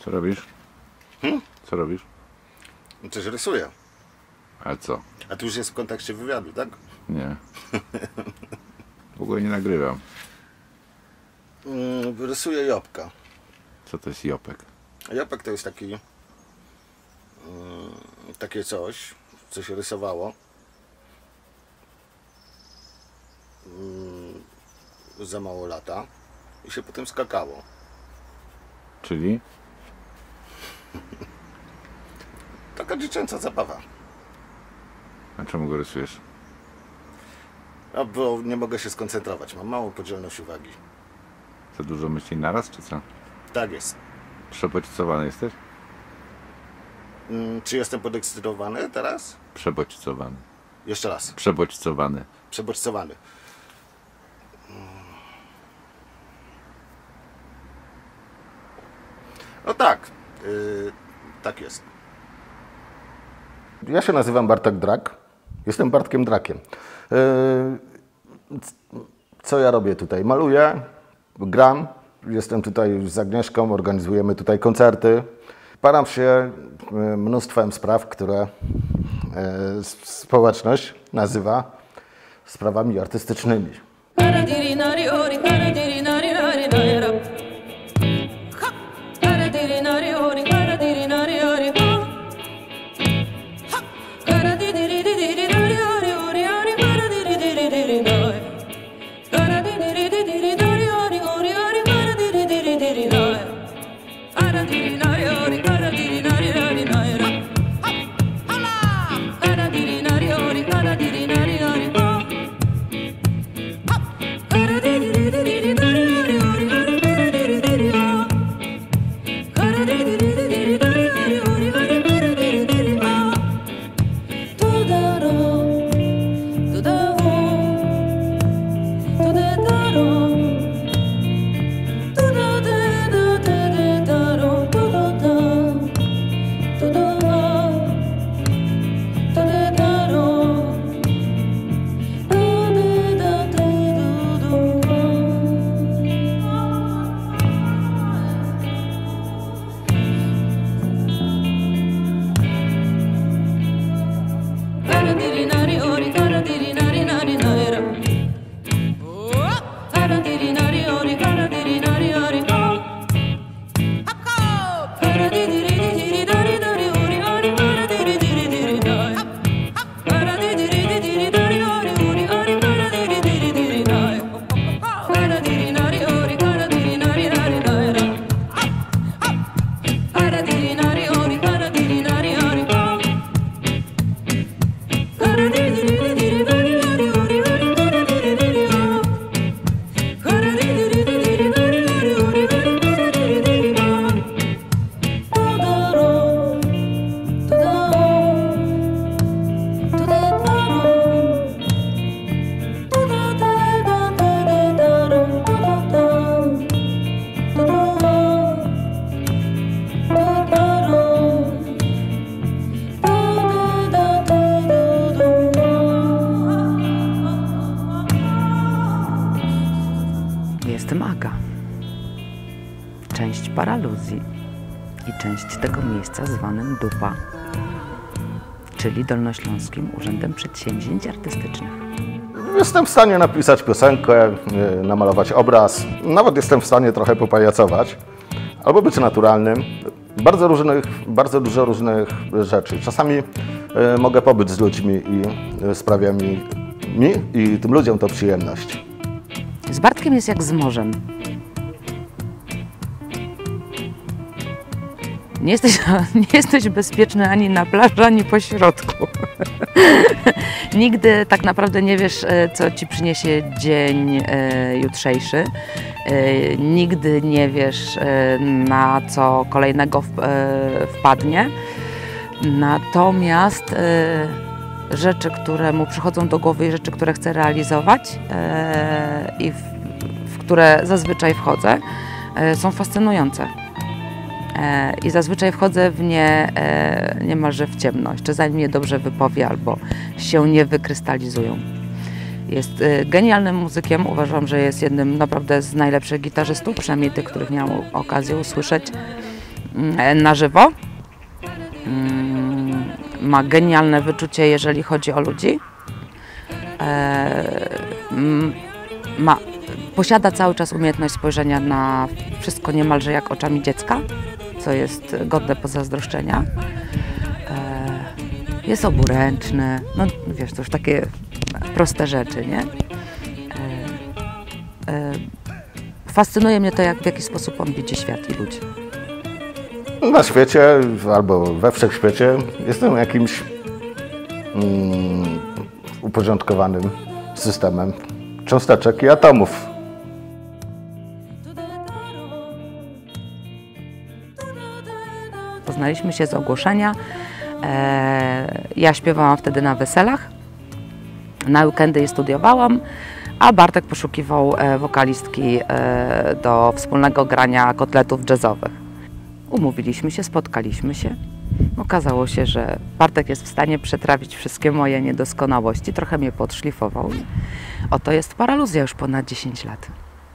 Co robisz? Co robisz? Coś rysuję. A co? A tu już jest w kontekście wywiadu, tak? Nie. W ogóle nie nagrywam. Rysuję Jopka. Co to jest Jopek? Jopek to jest taki... takie coś, co się rysowało. Za mało lata. I się potem skakało. Czyli? Taka dziecięca zabawa. A czemu go rysujesz? A bo nie mogę się skoncentrować. Mam małą podzielność uwagi. Za dużo myśli naraz, czy co? Tak jest. Przebodźcowany jesteś? Czy jestem podekscytowany teraz? Przebodźcowany. Jeszcze raz. Przebodźcowany. Przebodźcowany. No tak. Tak jest. Ja się nazywam Bartek Drak. Jestem Bartkiem Drakiem. Co ja robię tutaj? Maluję, gram. Jestem tutaj z Agnieszką, organizujemy tutaj koncerty. Param się mnóstwem spraw, które społeczność nazywa sprawami artystycznymi. Jestem Aga. Część Paraluzji i część tego miejsca zwanym Dupa, czyli Dolnośląskim Urzędem Przedsięwzięć Artystycznych. Jestem w stanie napisać piosenkę, namalować obraz. Nawet jestem w stanie trochę popajacować. Albo być naturalnym. Bardzo dużo różnych rzeczy. Czasami mogę pobyć z ludźmi i sprawia mi i tym ludziom to przyjemność. Z Bartkiem jest jak z morzem. Nie jesteś bezpieczny ani na plaży, ani po środku. Nigdy tak naprawdę nie wiesz, co ci przyniesie dzień jutrzejszy. Nigdy nie wiesz, na co kolejnego wpadnie. Natomiast rzeczy, które mu przychodzą do głowy i rzeczy, które chce realizować i w które zazwyczaj wchodzę, są fascynujące. I zazwyczaj wchodzę w nie niemalże w ciemność, czy zanim je dobrze wypowie, albo się nie wykrystalizują. Jest genialnym muzykiem, uważam, że jest jednym naprawdę z najlepszych gitarzystów, przynajmniej tych, których miałam okazję usłyszeć. na żywo. Ma genialne wyczucie, jeżeli chodzi o ludzi. Posiada cały czas umiejętność spojrzenia na wszystko niemalże jak oczami dziecka, co jest godne pozazdroszczenia. Jest oburęczny, no wiesz, to już takie proste rzeczy, nie? Fascynuje mnie to, w jaki sposób on widzi świat i ludzi. Na świecie albo we wszechświecie jestem jakimś uporządkowanym systemem cząsteczek i atomów. Poznaliśmy się z ogłoszenia. Ja śpiewałam wtedy na weselach, na weekendy je studiowałam, a Bartek poszukiwał wokalistki do wspólnego grania kotletów jazzowych. Umówiliśmy się, spotkaliśmy się. Okazało się, że Bartek jest w stanie przetrawić wszystkie moje niedoskonałości, trochę mnie podszlifował. Oto jest Paraluzja już ponad 10 lat.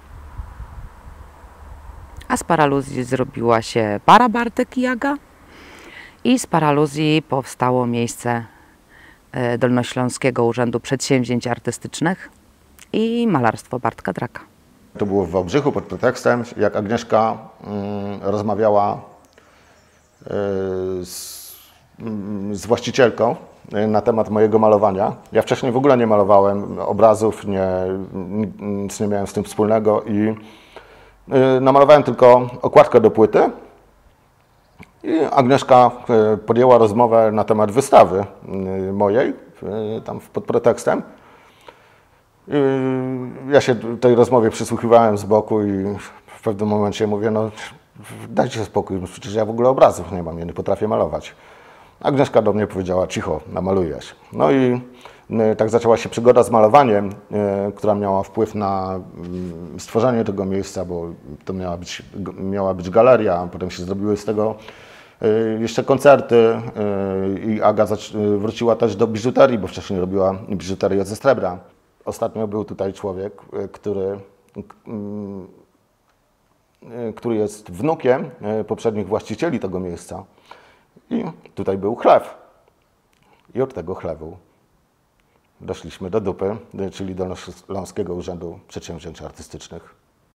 A z Paraluzji zrobiła się para Bartek i Aga. I z Paraluzji powstało miejsce Dolnośląskiego Urzędu Przedsięwzięć Artystycznych i malarstwo Bartka Draka. To było w Wałbrzychu pod pretekstem, jak Agnieszka rozmawiała z właścicielką na temat mojego malowania. Ja wcześniej w ogóle nie malowałem obrazów, nic nie miałem z tym wspólnego i namalowałem tylko okładkę do płyty. I Agnieszka podjęła rozmowę na temat wystawy mojej, tam pod pretekstem. Ja się tej rozmowie przysłuchiwałem z boku i w pewnym momencie mówię, no dajcie spokój, przecież ja w ogóle obrazów nie mam, ja nie potrafię malować. Agnieszka do mnie powiedziała, cicho, namalujesz. No i tak zaczęła się przygoda z malowaniem, która miała wpływ na stworzenie tego miejsca, bo to miała być galeria, a potem się zrobiły z tego jeszcze koncerty i Aga wróciła też do biżuterii, bo wcześniej robiła biżuterię ze srebra. Ostatnio był tutaj człowiek, który jest wnukiem poprzednich właścicieli tego miejsca i tutaj był chlew. I od tego chlewu doszliśmy do dupy, czyli Dolnośląskiego Urzędu Przedsięwzięć Artystycznych.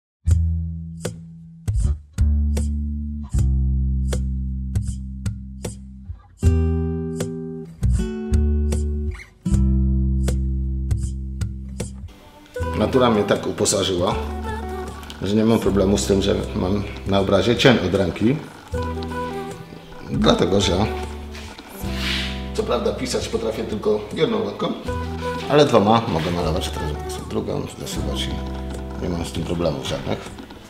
Natura mnie tak uposażyła, że nie mam problemu z tym, że mam na obrazie cień od ręki. Dlatego, że co prawda pisać potrafię tylko jedną ręką, ale dwoma mogę malować, teraz drugą zasypać i nie mam z tym problemów żadnych.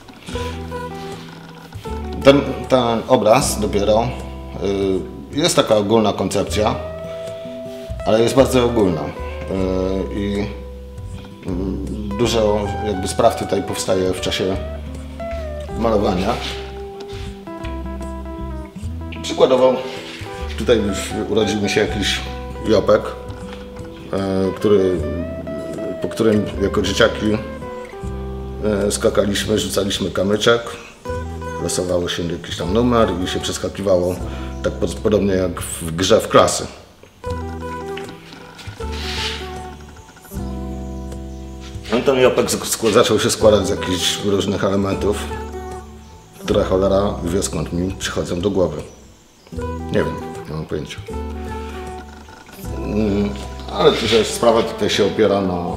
Ten obraz dopiero jest taka ogólna koncepcja, ale jest bardzo ogólna i dużo jakby spraw tutaj powstaje w czasie malowania. Przykładowo tutaj urodził mi się jakiś Jopek, po którym jako dzieciaki skakaliśmy, rzucaliśmy kamyczek, losowało się jakiś tam numer i się przeskakiwało tak podobnie jak w grze w klasy. Ten Jopek zaczął się składać z jakichś różnych elementów, które cholera wie skąd mi przychodzą do głowy. Nie wiem, nie mam pojęcia. Ale że sprawa tutaj się opiera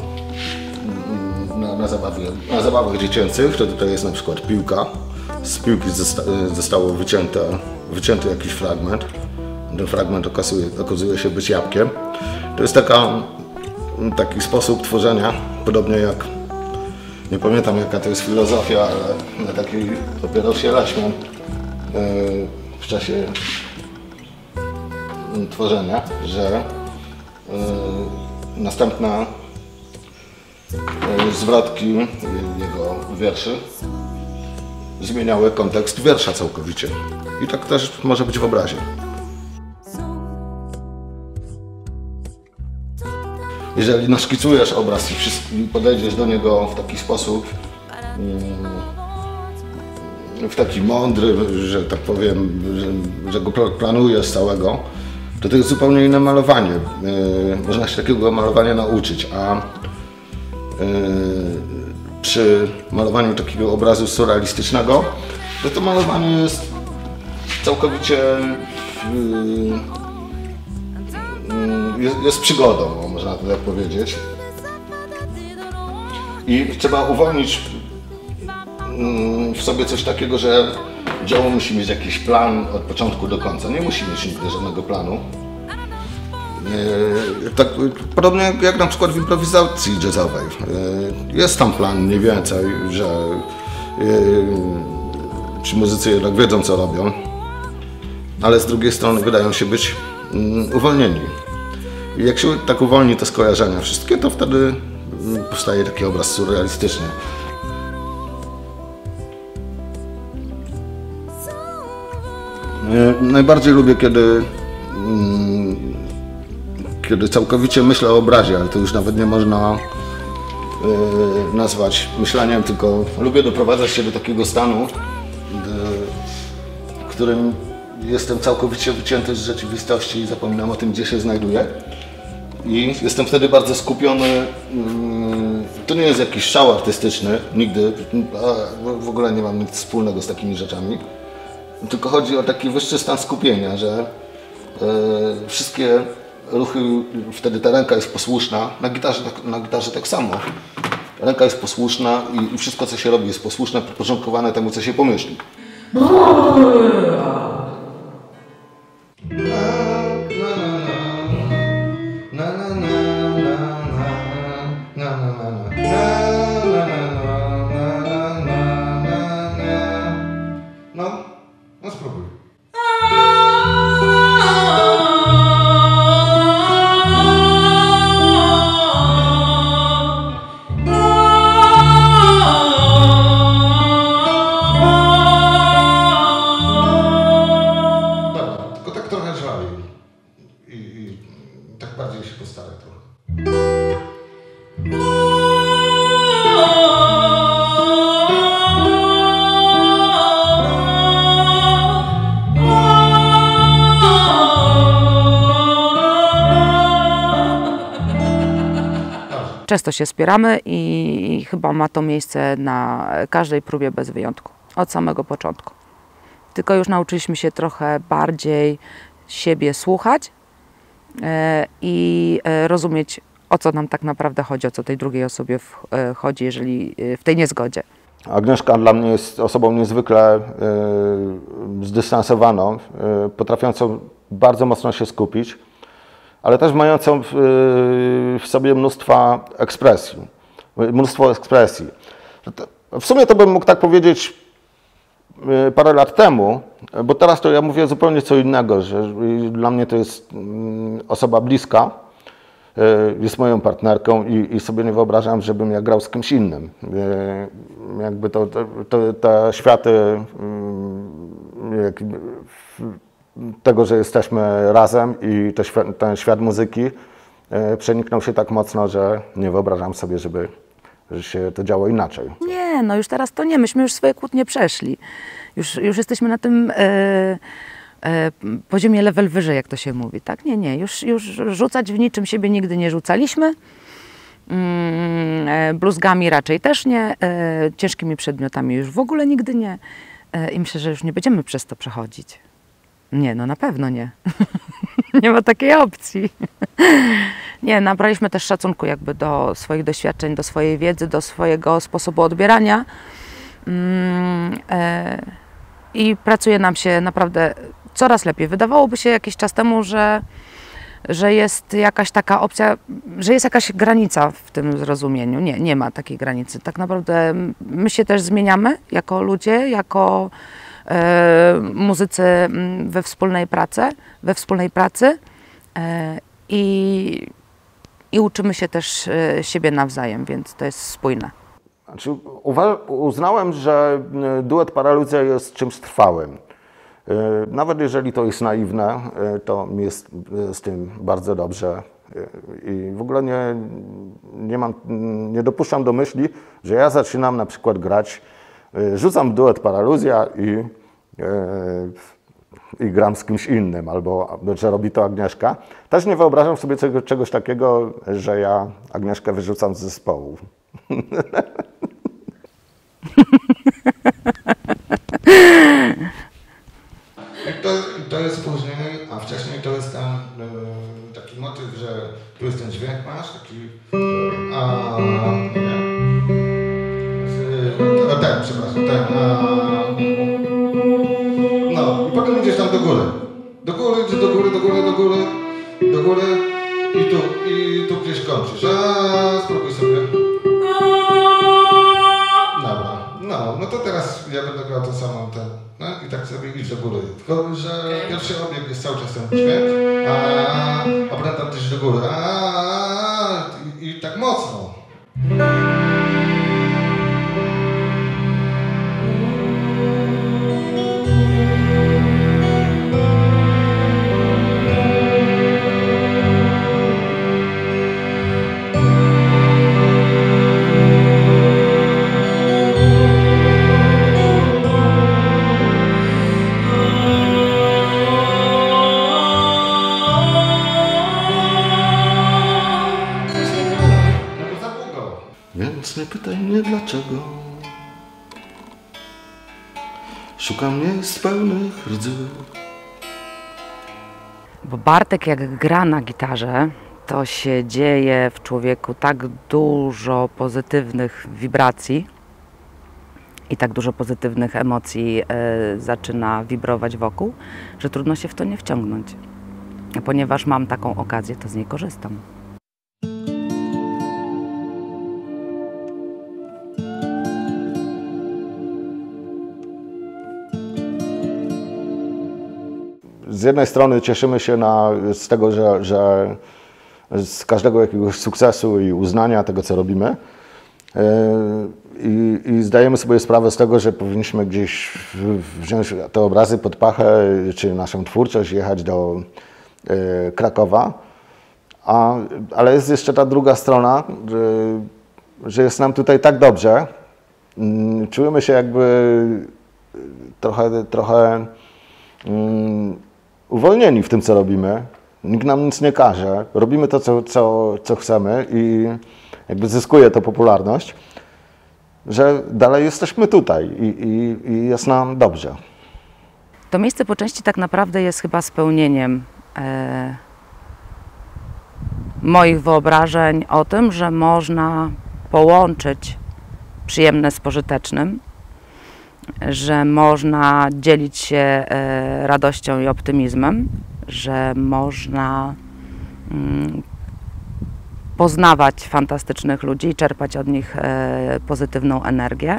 na zabawach dziecięcych, to tutaj jest na przykład piłka. Z piłki zostało wycięty jakiś fragment. Ten fragment okazuje się być jabłkiem. To jest taki sposób tworzenia, podobnie jak, nie pamiętam jaka to jest filozofia, ale na takiej opierał się Leśmian w czasie tworzenia, że następne zwrotki jego wierszy zmieniały kontekst wiersza całkowicie. I tak też może być w obrazie. Jeżeli naszkicujesz obraz i podejdziesz do niego w taki sposób, w taki mądry, że tak powiem, że go planuję z całego, to jest zupełnie inne malowanie. Można się takiego malowania nauczyć, a przy malowaniu takiego obrazu surrealistycznego, to malowanie jest całkowicie jest przygodą, można tak powiedzieć. I trzeba uwolnić w sobie coś takiego, że dzieło musi mieć jakiś plan od początku do końca. Nie musi mieć nigdy żadnego planu. Tak, podobnie jak na przykład w improwizacji jazzowej. Jest tam plan mniej więcej, że ci muzycy jednak wiedzą, co robią, ale z drugiej strony wydają się być uwolnieni. I jak się tak uwolni te skojarzenia wszystkie, to wtedy powstaje taki obraz surrealistyczny. Najbardziej lubię, kiedy całkowicie myślę o obrazie, ale to już nawet nie można nazwać myśleniem, tylko lubię doprowadzać się do takiego stanu, w którym jestem całkowicie wycięty z rzeczywistości i zapominam o tym, gdzie się znajduję. I jestem wtedy bardzo skupiony. To nie jest jakiś szał artystyczny, nigdy, w ogóle nie mam nic wspólnego z takimi rzeczami. Tylko chodzi o taki wyższy stan skupienia, że wszystkie ruchy, wtedy ta ręka jest posłuszna, na gitarze tak samo. Ręka jest posłuszna i wszystko, co się robi, jest posłuszne, podporządkowane temu, co się pomyśli. No spróbuj. Dobra, tylko tak trochę żwawiej i tak bardziej się postaraj trochę. Często się spieramy i chyba ma to miejsce na każdej próbie bez wyjątku, od samego początku. Tylko już nauczyliśmy się trochę bardziej siebie słuchać i rozumieć, o co nam tak naprawdę chodzi, o co tej drugiej osobie chodzi, jeżeli w tej niezgodzie. Agnieszka dla mnie jest osobą niezwykle zdystansowaną, potrafiącą bardzo mocno się skupić, ale też mającą w sobie mnóstwo ekspresji. W sumie to bym mógł tak powiedzieć parę lat temu, bo teraz to ja mówię zupełnie co innego, że dla mnie to jest osoba bliska, jest moją partnerką i sobie nie wyobrażam, żebym ja grał z kimś innym. Jakby te światy tego, że jesteśmy razem i ten świat muzyki przeniknął się tak mocno, że nie wyobrażam sobie, że się to działo inaczej. Nie, no już teraz to nie. Myśmy już swoje kłótnie przeszli. Już jesteśmy na tym poziomie level wyżej, jak to się mówi. Tak? Nie. Już rzucać w niczym siebie nigdy nie rzucaliśmy. Bluzgami raczej też nie. Ciężkimi przedmiotami już w ogóle nigdy nie. I myślę, że już nie będziemy przez to przechodzić. Nie, no na pewno nie. Nie ma takiej opcji. Nie, nabraliśmy też szacunku jakby do swoich doświadczeń, do swojej wiedzy, do swojego sposobu odbierania. I pracuje nam się naprawdę coraz lepiej. Wydawałoby się jakiś czas temu, że jest jakaś taka opcja, że jest jakaś granica w tym zrozumieniu. Nie ma takiej granicy. Tak naprawdę my się też zmieniamy jako ludzie, jako muzycy we wspólnej pracy i uczymy się też siebie nawzajem, więc to jest spójne. Znaczy, uznałem, że duet Paraluzja jest czymś trwałym. Nawet jeżeli to jest naiwne, to mi jest z tym bardzo dobrze i w ogóle nie dopuszczam do myśli, że ja zaczynam na przykład grać rzucam w duet Paraluzja i gram z kimś innym, albo że robi to Agnieszka. Też nie wyobrażam sobie czegoś takiego, że ja Agnieszkę wyrzucam z zespołu. To jest później, a wcześniej to jest tam taki motyw, że tu jest ten dźwięk masz, taki nie. Ten, przepraszam, ten no i potem idziesz tam do góry. Do góry, idziesz do góry i tu gdzieś kończysz. Spróbuj sobie. Dobra, no to teraz ja będę grał to samo ten. No i tak sobie iść do góry. Tylko, że pierwszy obieg jest cały czas ten dźwięk, a potem tam też do góry. I tak mocno. Więc nie pytaj mnie dlaczego. Szukam miejsc pełnych rdzy. Bo Bartek jak gra na gitarze, to się dzieje w człowieku tak dużo pozytywnych wibracji i tak dużo pozytywnych emocji zaczyna wibrować wokół, że trudno się w to nie wciągnąć. A ponieważ mam taką okazję, to z niej korzystam. Z jednej strony cieszymy się z tego, że z każdego jakiegoś sukcesu i uznania tego, co robimy. I zdajemy sobie sprawę z tego, że powinniśmy gdzieś wziąć te obrazy pod pachę, czy naszą twórczość, jechać do Krakowa. Ale jest jeszcze ta druga strona, że jest nam tutaj tak dobrze. Czujemy się jakby trochę uwolnieni w tym, co robimy. Nikt nam nic nie każe. Robimy to, co chcemy i jakby zyskuje to popularność, że dalej jesteśmy tutaj i jest nam dobrze. To miejsce po części tak naprawdę jest chyba spełnieniem moich wyobrażeń o tym, że można połączyć przyjemne z pożytecznym, że można dzielić się radością i optymizmem, że można poznawać fantastycznych ludzi i czerpać od nich pozytywną energię.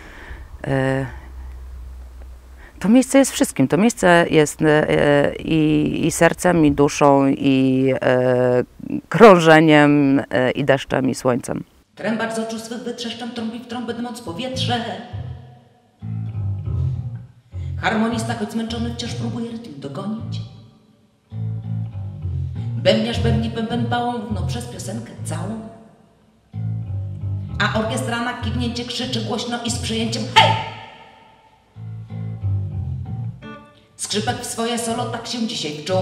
To miejsce jest wszystkim. To miejsce jest i sercem, i duszą, i krążeniem, i deszczem, i słońcem. Trębacz z oczu swych wytrzeszczam, trąbi w trąbę dmąc powietrze. Harmonista, choć zmęczony, wciąż próbuje rytm dogonić. Bębniarz bębni bęben bałą przez piosenkę całą. A orkiestra na kiwnięcie krzyczy głośno i z przyjęciem hej! Skrzypek w swoje solo tak się dzisiaj wczuł.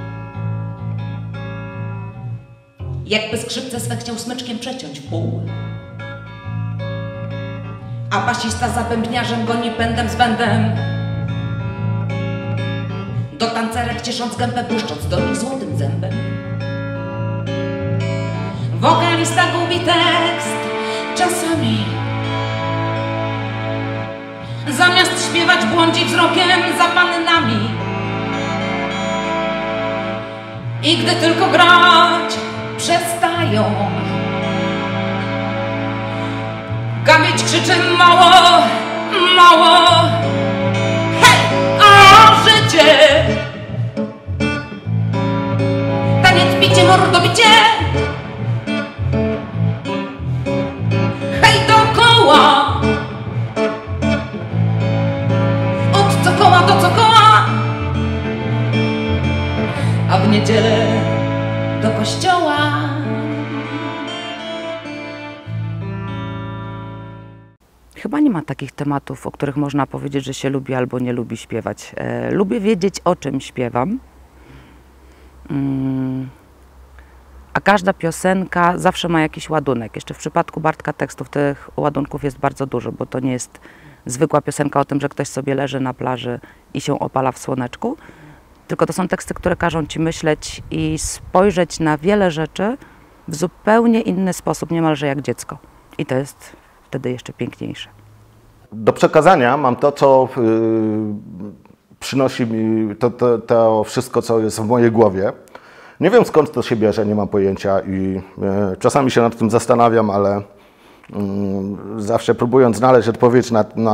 Jakby skrzypce swe chciał smyczkiem przeciąć w pół. A basista za bębniarzem goni pędem z wędem. Do tancerek ciesząc gębę, błyszcząc do nich złotym zębem. Wokalista gubi tekst czasami. Zamiast śpiewać błądzi wzrokiem za pannami. I gdy tylko grać przestają, gawieć krzyczy mało, mało. Hej, a życie! Taniec, bicie, mordobicie. Hej, dookoła! Od cokoła do cokoła, a w niedzielę do kościoła. chyba nie ma takich tematów, o których można powiedzieć, że się lubi albo nie lubi śpiewać. Lubię wiedzieć, o czym śpiewam. A każda piosenka zawsze ma jakiś ładunek. Jeszcze w przypadku Bartka tekstów tych ładunków jest bardzo dużo, bo to nie jest zwykła piosenka o tym, że ktoś sobie leży na plaży i się opala w słoneczku, tylko to są teksty, które każą ci myśleć i spojrzeć na wiele rzeczy w zupełnie inny sposób, niemalże jak dziecko. I to jest wtedy jeszcze piękniejsze. Do przekazania mam to, co przynosi mi to wszystko, co jest w mojej głowie. Nie wiem, skąd to się bierze, nie mam pojęcia i czasami się nad tym zastanawiam, ale zawsze próbując znaleźć odpowiedź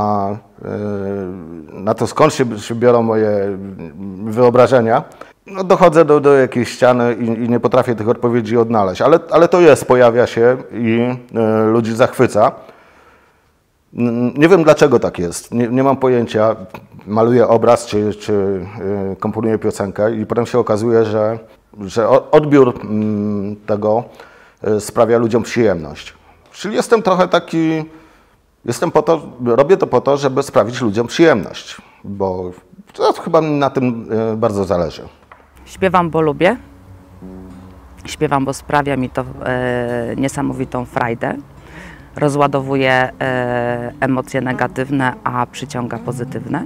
na to, skąd się biorą moje wyobrażenia, no dochodzę do jakiejś ściany i nie potrafię tych odpowiedzi odnaleźć. Ale to jest, pojawia się i ludzi zachwyca. Nie wiem, dlaczego tak jest. Nie mam pojęcia. Maluję obraz czy komponuję piosenkę i potem się okazuje, że odbiór tego sprawia ludziom przyjemność. Czyli jestem trochę taki, robię to po to, żeby sprawić ludziom przyjemność, bo to chyba na tym bardzo zależy. Śpiewam, bo lubię. Śpiewam, bo sprawia mi to niesamowitą frajdę. Rozładowuje emocje negatywne, a przyciąga pozytywne.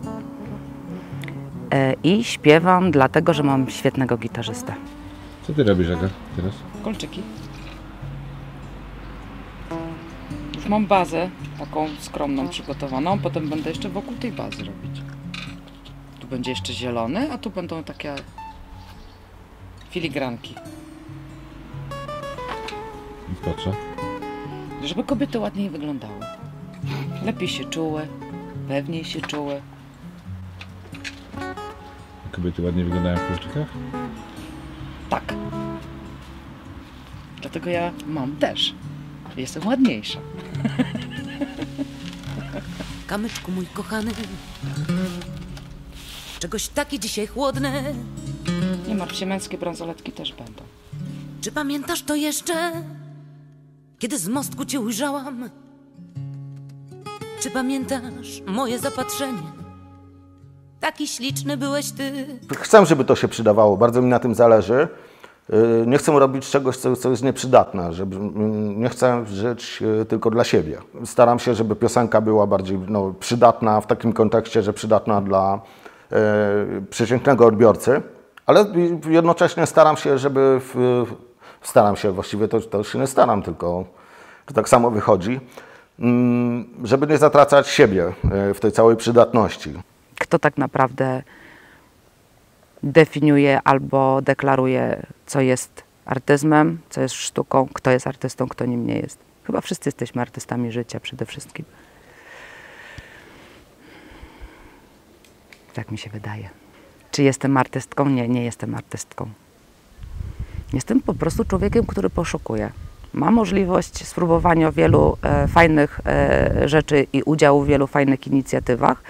I śpiewam dlatego, że mam świetnego gitarzystę. Co ty robisz, Aga, teraz? Kolczyki. Już mam bazę taką skromną przygotowaną, potem będę jeszcze wokół tej bazy robić. Tu będzie jeszcze zielony, a tu będą takie filigranki. I po co? Żeby kobiety ładniej wyglądały. Lepiej się czuły, pewniej się czuły. Kobiety ładnie wyglądają w kolczykach? Tak. Dlatego ja mam też. Jestem ładniejsza. Kamyczku mój kochany, czegoś taki dzisiaj chłodny. Nie martw się, męskie bransoletki też będą. Czy pamiętasz to jeszcze, kiedy z mostku cię ujrzałam? Czy pamiętasz moje zapatrzenie? Taki śliczny byłeś ty. Chcę, żeby to się przydawało, bardzo mi na tym zależy. Nie chcę robić czegoś, co jest nieprzydatne, nie chcę żyć tylko dla siebie. Staram się, żeby piosenka była bardziej przydatna w takim kontekście, że przydatna dla przeciętnego odbiorcy, ale jednocześnie staram się, właściwie to się nie staram, tylko to tak samo wychodzi, żeby nie zatracać siebie w tej całej przydatności. Kto tak naprawdę definiuje albo deklaruje, co jest artyzmem, co jest sztuką, kto jest artystą, kto nim nie jest. Chyba wszyscy jesteśmy artystami życia przede wszystkim. Tak mi się wydaje. Czy jestem artystką? Nie, nie jestem artystką. Jestem po prostu człowiekiem, który poszukuje. Ma możliwość spróbowania wielu fajnych rzeczy i udziału w wielu fajnych inicjatywach.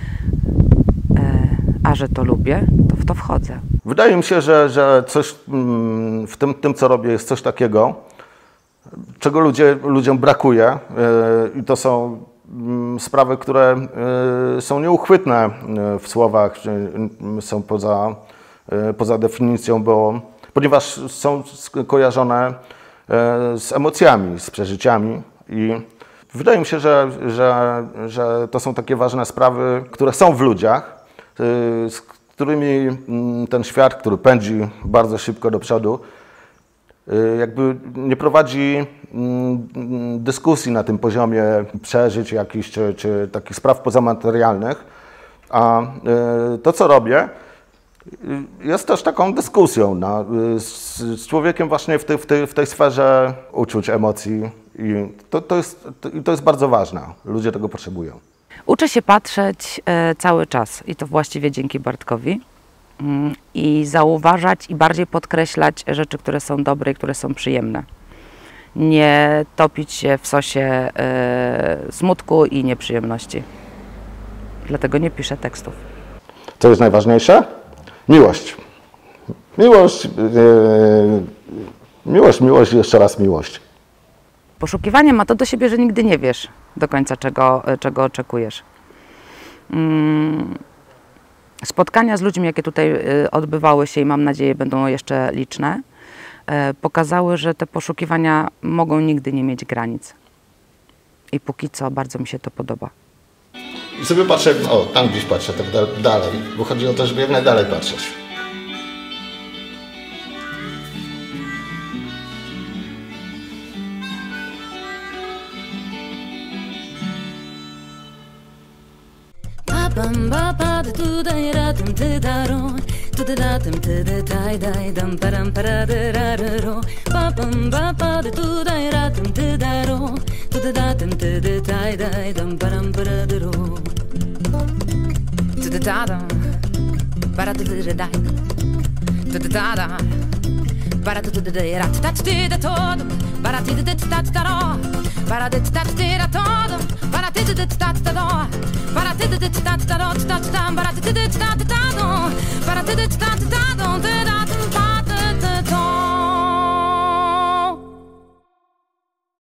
A że to lubię, to w to wchodzę. Wydaje mi się, że coś w tym, co robię, jest coś takiego, czego ludziom brakuje i to są sprawy, które są nieuchwytne w słowach, są poza definicją, ponieważ są skojarzone z emocjami, z przeżyciami i wydaje mi się, że to są takie ważne sprawy, które są w ludziach, z którymi ten świat, który pędzi bardzo szybko do przodu, jakby nie prowadzi dyskusji na tym poziomie przeżyć jakichś czy takich spraw pozamaterialnych, a to, co robię, jest też taką dyskusją z człowiekiem właśnie w tej sferze uczuć, emocji i to jest bardzo ważne. Ludzie tego potrzebują. Uczę się patrzeć cały czas i to właściwie dzięki Bartkowi i zauważać i bardziej podkreślać rzeczy, które są dobre i które są przyjemne. Nie topić się w sosie smutku i nieprzyjemności. Dlatego nie piszę tekstów. Co jest najważniejsze? Miłość. Miłość i jeszcze raz miłość. Poszukiwanie ma to do siebie, że nigdy nie wiesz, do końca, czego oczekujesz. Spotkania z ludźmi, jakie tutaj odbywały się i mam nadzieję będą jeszcze liczne, pokazały, że te poszukiwania mogą nigdy nie mieć granic. I póki co bardzo mi się to podoba. I sobie patrzę, o, tam gdzieś patrzę, tak dalej, bo chodzi o to, żeby jak najdalej patrzeć. Bam ba ba da tu da ra dum te da ro tu da dum te da dai dai dam param para da ra ro ba bam ba ba da tu da ra dum te da ro tu da dum te da dai dai dam param para da ro tu da dum para da da dai tu da da para tu da ra ta ti da todo para ti da ta ta ro para da ta ti da todo para ti da ta ta ro para ti da ta ta ro ta ta para ti da ta ta ro para ti da